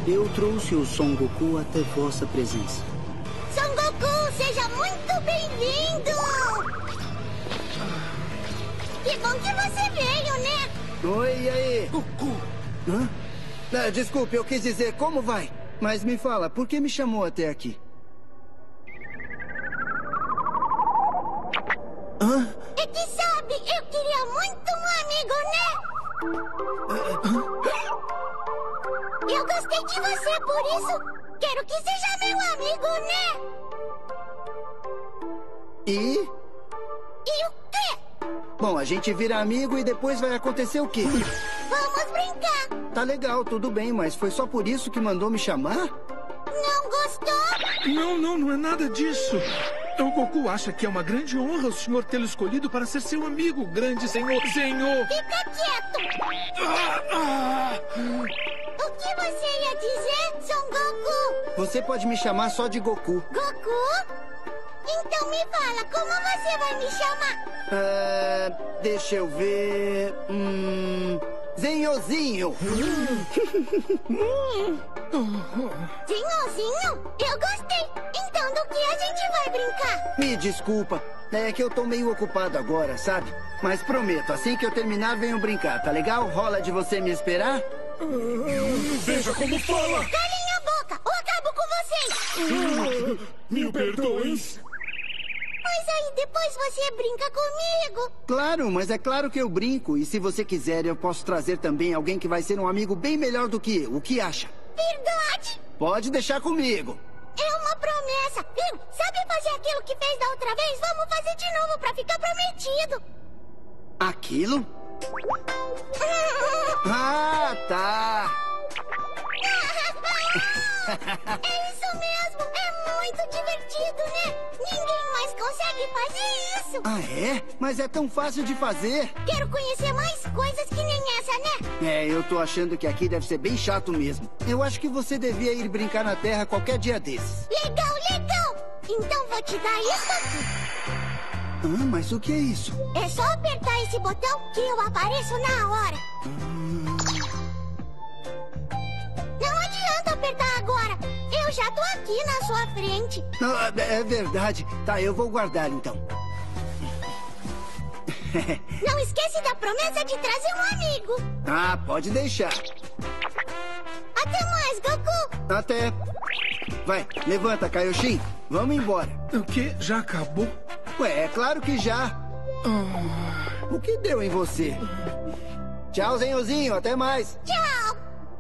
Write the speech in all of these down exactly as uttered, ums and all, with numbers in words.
Eu trouxe o Son Goku até vossa presença. Son Goku, seja muito bem-vindo! Que bom que você veio, né? Oi, e aí? Goku! Hã? Ah, desculpe, eu quis dizer como vai. Mas me fala, por que me chamou até aqui? Hã? É que sabe, eu queria muito um amigo, né? Eu gostei de você, por isso quero que seja meu amigo, né? E? E o quê? Bom, a gente vira amigo e depois vai acontecer o quê? Vamos brincar. Tá legal, tudo bem, mas foi só por isso que mandou me chamar? Não gostou? Não, não, não é nada disso. O Goku acha que é uma grande honra o senhor tê-lo escolhido para ser seu amigo, grande senhor. Senhor! Fica quieto. Ah, ah. O que você ia dizer, Son Goku? Você pode me chamar só de Goku. Goku? Então me fala, como você vai me chamar? Ah, deixa eu ver... Hum... Zenhozinho! Zinhozinho? Eu gostei. Então do que a gente vai brincar? Me desculpa, é que eu tô meio ocupado agora, sabe? Mas prometo, assim que eu terminar, venho brincar, tá legal? Rola de você me esperar? Veja como fala! Calem a boca ou acabo com vocês! Mil perdões! Mas aí depois você brinca comigo. Claro, mas é claro que eu brinco. E se você quiser, eu posso trazer também alguém que vai ser um amigo bem melhor do que eu. O que acha? Verdade? Pode deixar comigo. É uma promessa, viu? Sabe fazer aquilo que fez da outra vez? Vamos fazer de novo pra ficar prometido. Aquilo? Ah, tá. É isso mesmo. É muito divertido, né? Ninguém mais consegue fazer isso. Ah, é? Mas é tão fácil de fazer. Quero conhecer mais coisas que nem essa, né? É, eu tô achando que aqui deve ser bem chato mesmo. Eu acho que você devia ir brincar na Terra qualquer dia desses. Legal, legal. Então vou te dar isso aqui. Ah, mas o que é isso? É só apertar esse botão que eu apareço na hora. Hum... Não adianta apertar agora. Eu já tô aqui na sua frente. Ah, é verdade. Tá, eu vou guardar então. Não esquece da promessa de trazer um amigo. Ah, pode deixar. Até mais, Goku. Até. Vai, levanta, Kaioshin. Vamos embora. O quê? Já acabou? Ué, é claro que já. Oh. O que deu em você? Tchau, Zenhozinho. Até mais. Tchau.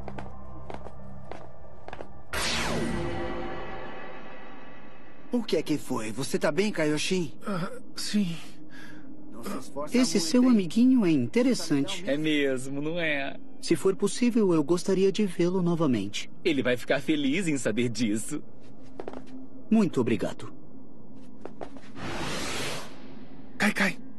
O que é que foi? Você tá bem, Kaioshin? Uh, sim. Esse seu amiguinho é interessante. É mesmo, não é? Se for possível, eu gostaria de vê-lo novamente. Ele vai ficar feliz em saber disso. Muito obrigado. Cai, cai.